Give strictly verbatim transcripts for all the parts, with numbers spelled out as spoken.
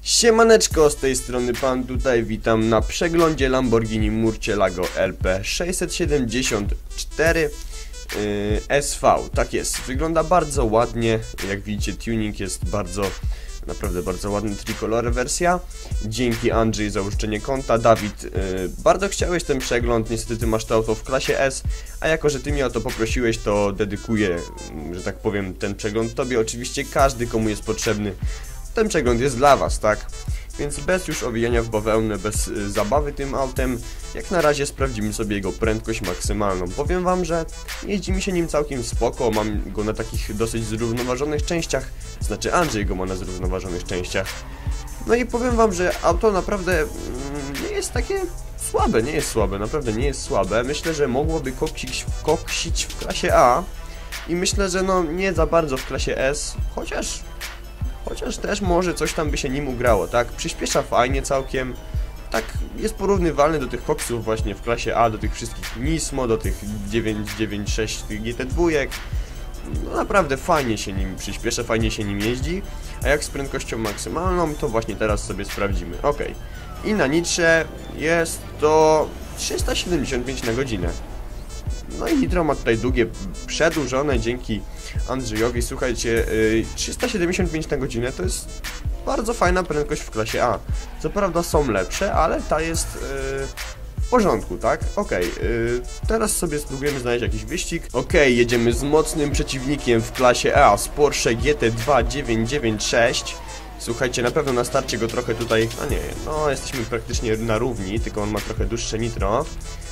Siemaneczko, z tej strony Pan tutaj, witam na przeglądzie Lamborghini Murcielago L P sześćset siedemdziesiąt cztery yy, S V. Tak jest, wygląda bardzo ładnie, jak widzicie tuning jest bardzo, naprawdę bardzo ładny, tricolor wersja. Dzięki Andrzej za użyczenie konta. Dawid, yy, bardzo chciałeś ten przegląd, niestety ty masz to auto w klasie S, a jako że ty mnie o to poprosiłeś, to dedykuję, że tak powiem, ten przegląd tobie. Oczywiście każdy, komu jest potrzebny, ten przegląd jest dla was, tak? Więc bez już owijania w bawełnę, bez y, zabawy tym autem, jak na razie sprawdzimy sobie jego prędkość maksymalną. Powiem wam, że jeździ mi się nim całkiem spoko, mam go na takich dosyć zrównoważonych częściach, znaczy Andrzej go ma na zrównoważonych częściach. No i powiem wam, że auto naprawdę mm, nie jest takie słabe, nie jest słabe, naprawdę nie jest słabe. Myślę, że mogłoby koksić, koksić w klasie A i myślę, że no nie za bardzo w klasie S, chociaż... Chociaż też może coś tam by się nim ugrało, tak? Przyspiesza fajnie całkiem. Tak, jest porównywalny do tych koksów właśnie w klasie A, do tych wszystkich Nismo, do tych dziewięć dziewięć sześć G T dwa. No naprawdę fajnie się nim przyspiesza, fajnie się nim jeździ. A jak z prędkością maksymalną, to właśnie teraz sobie sprawdzimy. Ok. I na nitrze jest to trzysta siedemdziesiąt pięć na godzinę. No i nitro ma tutaj długie, przedłużone dzięki Andrzejowi. Słuchajcie, trzysta siedemdziesiąt pięć na godzinę to jest bardzo fajna prędkość w klasie A. Co prawda są lepsze, ale ta jest yy, w porządku, tak? Ok, yy, teraz sobie spróbujemy znaleźć jakiś wyścig. Ok, jedziemy z mocnym przeciwnikiem w klasie A, z Porsche G T dwa dziewięć dziewięć sześć. Słuchajcie, na pewno na starcie go trochę tutaj, a nie, no jesteśmy praktycznie na równi, tylko on ma trochę dłuższe nitro.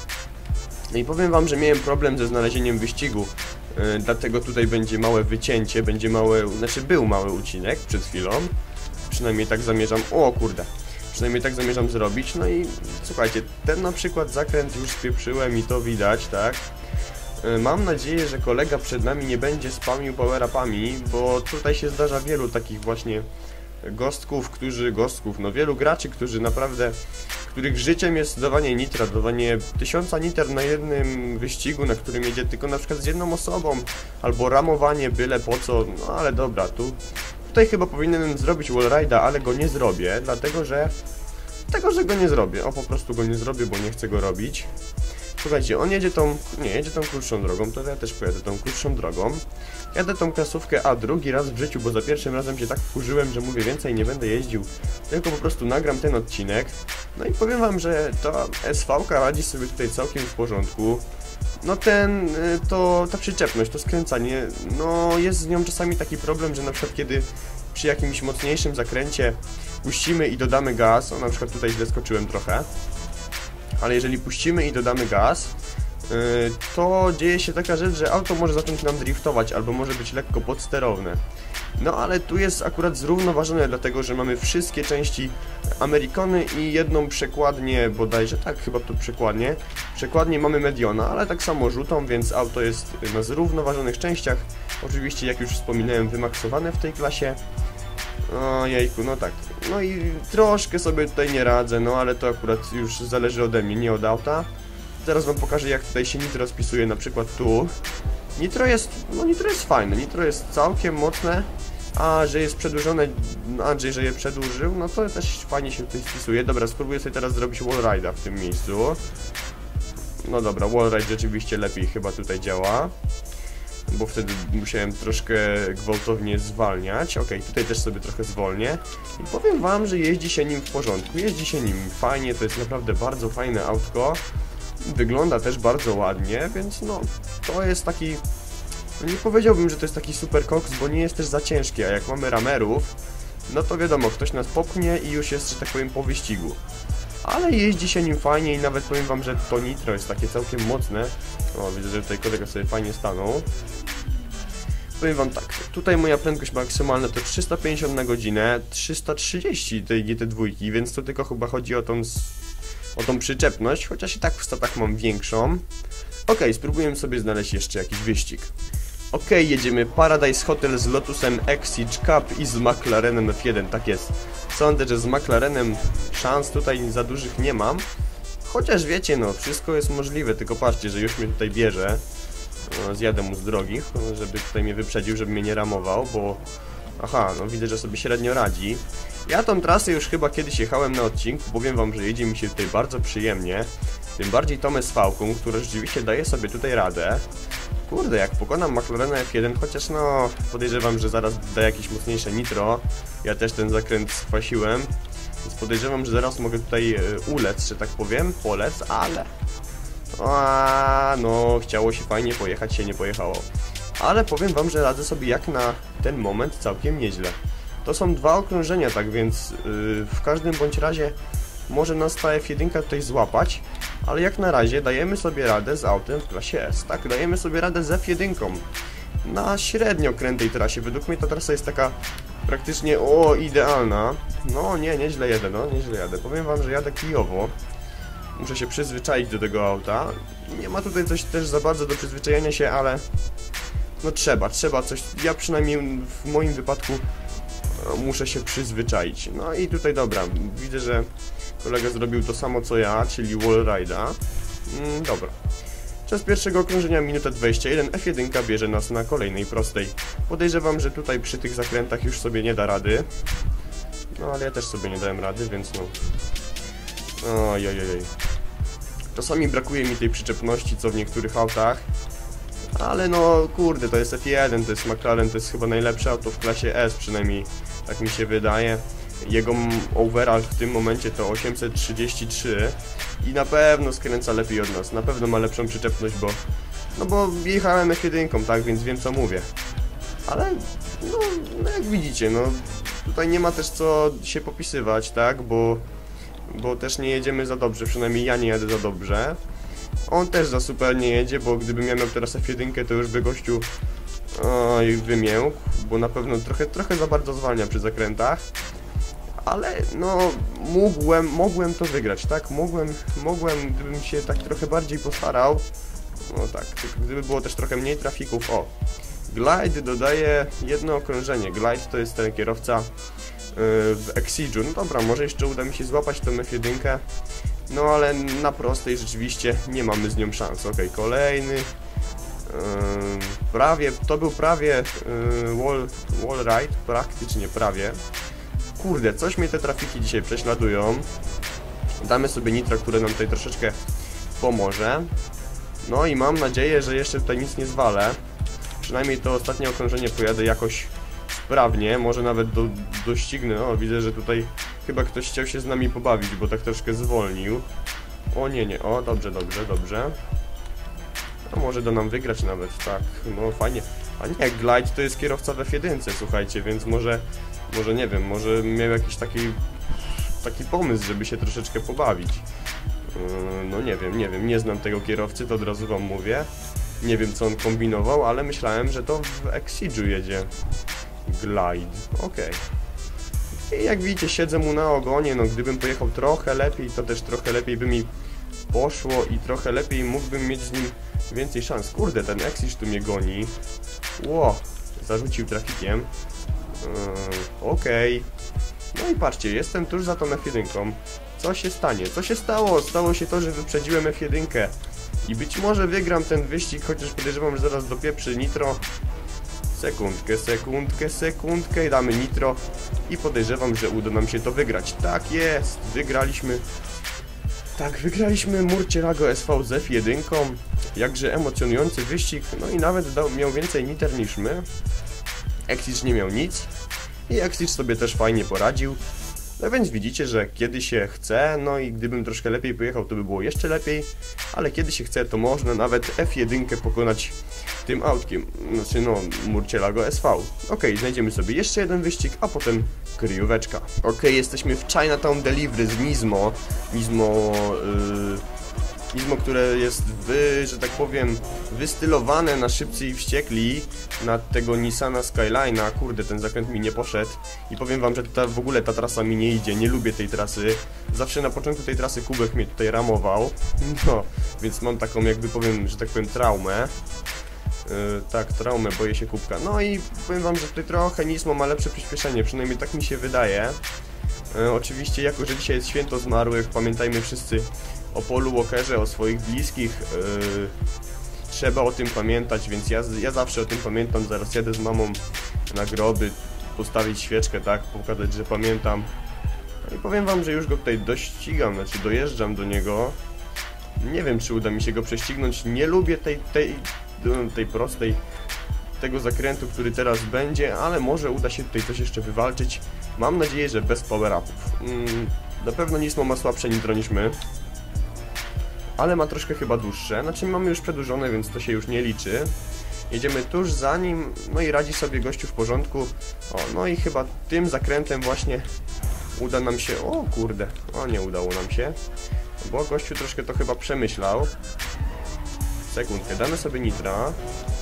No i powiem wam, że miałem problem ze znalezieniem wyścigu, yy, dlatego tutaj będzie małe wycięcie, będzie małe, znaczy był mały ucinek przed chwilą. Przynajmniej tak zamierzam, o kurde, przynajmniej tak zamierzam zrobić. No i słuchajcie, ten na przykład zakręt już spieprzyłem i to widać, tak? Yy, mam nadzieję, że kolega przed nami nie będzie spamił power-upami, bo tutaj się zdarza wielu takich właśnie gostków, którzy, gostków, no wielu graczy, którzy naprawdę, których życiem jest dawanie nitra, dawanie tysiąca niter na jednym wyścigu, na którym jedzie tylko na przykład z jedną osobą, albo ramowanie byle po co, no ale dobra, tu, tutaj chyba powinienem zrobić wallride'a, ale go nie zrobię, dlatego że, dlatego, że go nie zrobię, o po prostu go nie zrobię, bo nie chcę go robić. Słuchajcie, on jedzie tą, nie, jedzie tą krótszą drogą, to ja też pojadę tą krótszą drogą. Jadę tą klasówkę A drugi raz w życiu, bo za pierwszym razem się tak wkurzyłem, że mówię, więcej nie będę jeździł, tylko po prostu nagram ten odcinek. No i powiem wam, że ta S V-ka radzi sobie tutaj całkiem w porządku. No ten, to, ta przyczepność, to skręcanie, no jest z nią czasami taki problem, że na przykład kiedy przy jakimś mocniejszym zakręcie puścimy i dodamy gaz, o na przykład tutaj źle skoczyłem trochę, ale jeżeli puścimy i dodamy gaz, yy, to dzieje się taka rzecz, że auto może zacząć nam driftować albo może być lekko podsterowne. No ale tu jest akurat zrównoważone, dlatego że mamy wszystkie części Americony i jedną przekładnię, bodajże tak, chyba to przekładnię. Przekładnię mamy Mediona, ale tak samo rzutą, więc auto jest na zrównoważonych częściach. Oczywiście, jak już wspominałem, wymaksowane w tej klasie. O jejku, no tak. No i troszkę sobie tutaj nie radzę, no ale to akurat już zależy ode mnie, nie od auta. Zaraz wam pokażę, jak tutaj się nitro spisuje, na przykład tu. Nitro jest, no nitro jest fajne, nitro jest całkiem mocne, a że jest przedłużone, Andrzej, że je przedłużył, no to też fajnie się tutaj spisuje. Dobra, spróbuję sobie teraz zrobić wallride'a w tym miejscu. No dobra, wallride rzeczywiście lepiej chyba tutaj działa, bo wtedy musiałem troszkę gwałtownie zwalniać. Ok, tutaj też sobie trochę zwolnię i powiem wam, że jeździ się nim w porządku, jeździ się nim fajnie, to jest naprawdę bardzo fajne autko. Wygląda też bardzo ładnie, więc no, to jest taki, no nie powiedziałbym, że to jest taki super koks, bo nie jest też za ciężki, a jak mamy ramerów, no to wiadomo, ktoś nas popchnie i już jest, że tak powiem, po wyścigu. Ale jeździ się nim fajnie i nawet powiem wam, że to nitro jest takie całkiem mocne. O, widzę, że tutaj kolega sobie fajnie stanął. Powiem wam tak, tutaj moja prędkość maksymalna to trzysta pięćdziesiąt na godzinę, trzysta trzydzieści tej G T dwa, więc to tylko chyba chodzi o tą, o tą przyczepność, chociaż i tak w statach mam większą. Ok, spróbujemy sobie znaleźć jeszcze jakiś wyścig. Ok, jedziemy Paradise Hotel z Lotusem Exige Cup i z McLarenem F jeden, tak jest. Sądzę, że z McLarenem szans tutaj za dużych nie mam. Chociaż wiecie, no, wszystko jest możliwe, tylko patrzcie, że już mnie tutaj bierze. No, zjadę mu z drogi, żeby tutaj mnie wyprzedził, żeby mnie nie ramował, bo... Aha, no widzę, że sobie średnio radzi. Ja tą trasę już chyba kiedyś jechałem na odcinku, powiem wam, że jedzie mi się tutaj bardzo przyjemnie. Tym bardziej tą S V-ką, która rzeczywiście daje sobie tutaj radę. Kurde, jak pokonam McLarena F jeden, chociaż no podejrzewam, że zaraz da jakieś mocniejsze nitro. Ja też ten zakręt skwasiłem, więc podejrzewam, że zaraz mogę tutaj ulec, że tak powiem, polec, ale... A, no, chciało się fajnie pojechać, się nie pojechało. Ale powiem wam, że radzę sobie jak na ten moment całkiem nieźle. To są dwa okrążenia, tak więc yy, w każdym bądź razie może nas ta F jeden tutaj złapać, ale jak na razie dajemy sobie radę z autem w klasie S, tak? Dajemy sobie radę z F jeden na średnio krętej trasie. Według mnie ta trasa jest taka praktycznie, o, idealna. No nie, nieźle jadę, no, nieźle jadę. Powiem wam, że jadę kijowo. Muszę się przyzwyczaić do tego auta. Nie ma tutaj coś też za bardzo do przyzwyczajenia się, ale no trzeba, trzeba coś, ja przynajmniej w moim wypadku muszę się przyzwyczaić. No i tutaj dobra, widzę, że kolega zrobił to samo co ja, czyli wallride'a. Mm, dobra. Czas pierwszego okrążenia minuta dwadzieścia jeden, F jeden bierze nas na kolejnej prostej. Podejrzewam, że tutaj przy tych zakrętach już sobie nie da rady. No ale ja też sobie nie dałem rady, więc no... Ojojoj. Czasami brakuje mi tej przyczepności, co w niektórych autach. Ale no, kurde, to jest F jeden, to jest McLaren, to jest chyba najlepsze auto w klasie S, przynajmniej tak mi się wydaje. Jego overall w tym momencie to osiemset trzydzieści trzy i na pewno skręca lepiej od nas, na pewno ma lepszą przyczepność, bo... No bo jechałem F jeden, tak, więc wiem co mówię. Ale, no, no jak widzicie, no, tutaj nie ma też co się popisywać, tak, bo... Bo też nie jedziemy za dobrze, przynajmniej ja nie jadę za dobrze. On też za super nie jedzie, bo gdybym ja miał teraz F jeden, to już by gościu oj, wymiękł, bo na pewno trochę, trochę za bardzo zwalnia przy zakrętach. Ale no, mógłem, mogłem to wygrać, tak? Mogłem, mogłem, gdybym się tak trochę bardziej postarał. No tak, tylko gdyby było też trochę mniej trafików. O, Glide dodaje jedno okrążenie. Glide to jest ten kierowca w Exige'u. No dobra, może jeszcze uda mi się złapać tą F jeden. No ale na prostej rzeczywiście nie mamy z nią szans. Ok, kolejny. Yy, prawie, to był prawie yy, wall, wall ride, praktycznie prawie. Kurde, coś mnie te trafiki dzisiaj prześladują. Damy sobie nitro, które nam tutaj troszeczkę pomoże. No i mam nadzieję, że jeszcze tutaj nic nie zwalę. Przynajmniej to ostatnie okrążenie pojadę jakoś sprawnie, może nawet do, doścignę. O, widzę, że tutaj chyba ktoś chciał się z nami pobawić, bo tak troszkę zwolnił. O nie, nie, o, dobrze, dobrze, dobrze. No może da nam wygrać nawet, tak, no fajnie. A nie, Glide to jest kierowca w F jeden, słuchajcie, więc może, może nie wiem, może miał jakiś taki, taki pomysł, żeby się troszeczkę pobawić. Yy, no nie wiem, nie wiem, nie znam tego kierowcy, to od razu wam mówię. Nie wiem, co on kombinował, ale myślałem, że to w Exige'u jedzie Glide, okej. Okay. I jak widzicie, siedzę mu na ogonie, no gdybym pojechał trochę lepiej, to też trochę lepiej by mi poszło i trochę lepiej mógłbym mieć z nim więcej szans. Kurde, ten Exige tu mnie goni. Ło, zarzucił trafikiem. Yy, okej. Okay. No i patrzcie, jestem tuż za tą F jeden. Co się stanie? Co się stało? Stało się to, że wyprzedziłem F jeden. I być może wygram ten wyścig, chociaż podejrzewam, że zaraz dopieprzy nitro. Sekundkę, sekundkę, sekundkę i damy nitro. I podejrzewam, że uda nam się to wygrać. Tak jest, wygraliśmy. Tak, wygraliśmy Murcielago S V z F jeden. Jakże emocjonujący wyścig. No i nawet dał, miał więcej niter niż my. Exige nie miał nic. I Exige sobie też fajnie poradził. No więc widzicie, że kiedy się chce, no i gdybym troszkę lepiej pojechał, to by było jeszcze lepiej, ale kiedy się chce, to można nawet F jeden pokonać tym autkiem, znaczy no, Murcielago S V. Ok, znajdziemy sobie jeszcze jeden wyścig, a potem kryjóweczka. Ok, jesteśmy w Chinatown Delivery z Nismo, Nismo, yy, Nismo, które jest, wy, że tak powiem, wystylowane na Szybcy i Wściekli, na tego Nissana Skyline'a. Kurde, ten zakręt mi nie poszedł i powiem wam, że ta, w ogóle ta trasa mi nie idzie, nie lubię tej trasy. Zawsze na początku tej trasy Kubek mnie tutaj ramował, no, więc mam taką, jakby powiem, że tak powiem, traumę. Yy, tak, traumę, boję się Kubka. No i powiem wam, że tutaj trochę Nismo ma lepsze przyspieszenie, przynajmniej tak mi się wydaje. Yy, oczywiście, jako że dzisiaj jest święto zmarłych, pamiętajmy wszyscy o Paulu Walkerze, o swoich bliskich. Yy, trzeba o tym pamiętać, więc ja, ja zawsze o tym pamiętam. Zaraz jadę z mamą na groby. postawić świeczkę, tak, pokazać, że pamiętam. No i powiem wam, że już go tutaj dościgam, znaczy dojeżdżam do niego. Nie wiem, czy uda mi się go prześcignąć. Nie lubię tej, tej, tej prostej, tego zakrętu, który teraz będzie, ale może uda się tutaj coś jeszcze wywalczyć. Mam nadzieję, że bez power-upów. Mm, na pewno Nismo ma słabsze nitro niż my, ale ma troszkę chyba dłuższe. Znaczy mamy już przedłużone, więc to się już nie liczy. Jedziemy tuż za nim, no i radzi sobie gościu w porządku. O, no i chyba tym zakrętem właśnie uda nam się... O kurde, o nie udało nam się, bo gościu troszkę to chyba przemyślał. Sekundkę, damy sobie nitra.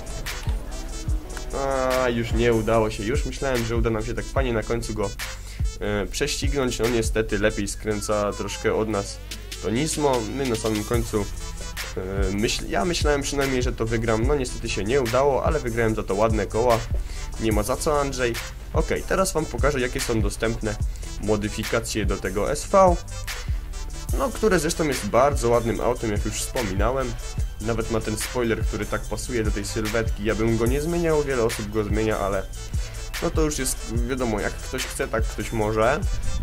A, już nie udało się, już myślałem, że uda nam się tak fajnie na końcu go e, prześcignąć. No niestety lepiej skręca troszkę od nas to Nismo. My na samym końcu e, myśl, ja myślałem przynajmniej, że to wygram. No niestety się nie udało, ale wygrałem za to ładne koła. Nie ma za co, Andrzej. Ok, teraz wam pokażę, jakie są dostępne modyfikacje do tego S V. No, które zresztą jest bardzo ładnym autem, jak już wspominałem. Nawet ma ten spoiler, który tak pasuje do tej sylwetki. Ja bym go nie zmieniał, wiele osób go zmienia, ale no to już jest wiadomo, jak ktoś chce, tak ktoś może.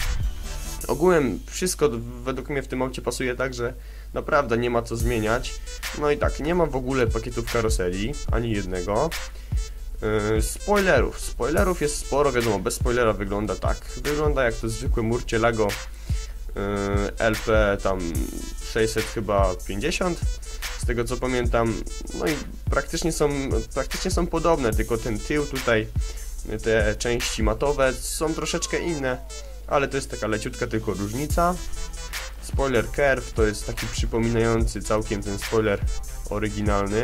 Ogółem wszystko według mnie w tym aucie pasuje tak, że naprawdę nie ma co zmieniać. No i tak, nie ma w ogóle pakietów karoserii, ani jednego. Yy, spoilerów. Spoilerów jest sporo, wiadomo, bez spoilera wygląda tak. Wygląda jak to zwykłe Murcielago yy, L P tam sześćset chyba pięćdziesiąt, z tego co pamiętam. No i praktycznie są, praktycznie są podobne, tylko ten tył tutaj, te części matowe są troszeczkę inne, ale to jest taka leciutka tylko różnica. Spoiler curve to jest taki przypominający całkiem ten spoiler oryginalny.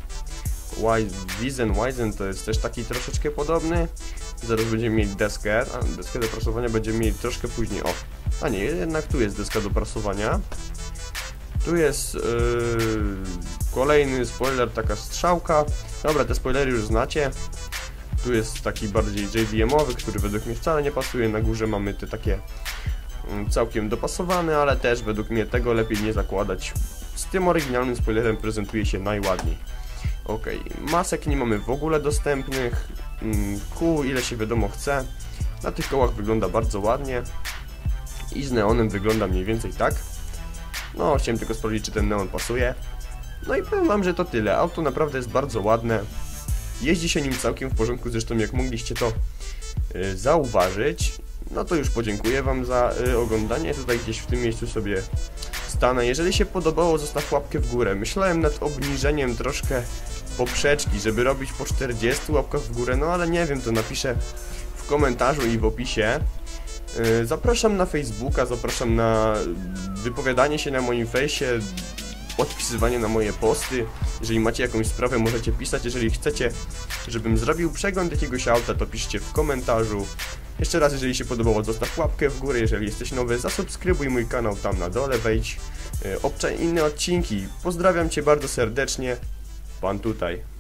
Wizen, Wizen to jest też taki troszeczkę podobny. Zaraz będziemy mieli deskę, a deskę do prasowania będziemy mieli troszkę później. O, a nie, jednak tu jest deska do prasowania. Tu jest yy, kolejny spoiler, taka strzałka. Dobra, te spoilery już znacie. Tu jest taki bardziej J D M-owy, który według mnie wcale nie pasuje. Na górze mamy te takie yy, całkiem dopasowane, ale też według mnie tego lepiej nie zakładać. Z tym oryginalnym spoilerem prezentuje się najładniej. Ok, masek nie mamy w ogóle dostępnych. Kół ile się wiadomo chce. Na tych kołach wygląda bardzo ładnie. I z neonem wygląda mniej więcej tak. No, chciałem tylko sprawdzić, czy ten neon pasuje. No i powiem wam, że to tyle. Auto naprawdę jest bardzo ładne. Jeździ się nim całkiem w porządku, zresztą jak mogliście to yy, zauważyć. No to już podziękuję wam za yy, oglądanie. Tutaj gdzieś w tym miejscu sobie stanę. Jeżeli się podobało, zostaw łapkę w górę. Myślałem nad obniżeniem troszkę poprzeczki, żeby robić po czterdziestu łapkach w górę, no ale nie wiem, to napiszę w komentarzu i w opisie. Yy, zapraszam na Facebooka, zapraszam na wypowiadanie się na moim fejsie, odpisywanie na moje posty. Jeżeli macie jakąś sprawę, możecie pisać. Jeżeli chcecie, żebym zrobił przegląd jakiegoś auta, to piszcie w komentarzu. Jeszcze raz, jeżeli się podobało, zostaw łapkę w górę. Jeżeli jesteś nowy, zasubskrybuj mój kanał tam na dole, wejdź, yy, obczaj inne odcinki. Pozdrawiam cię bardzo serdecznie. Pan tutaj.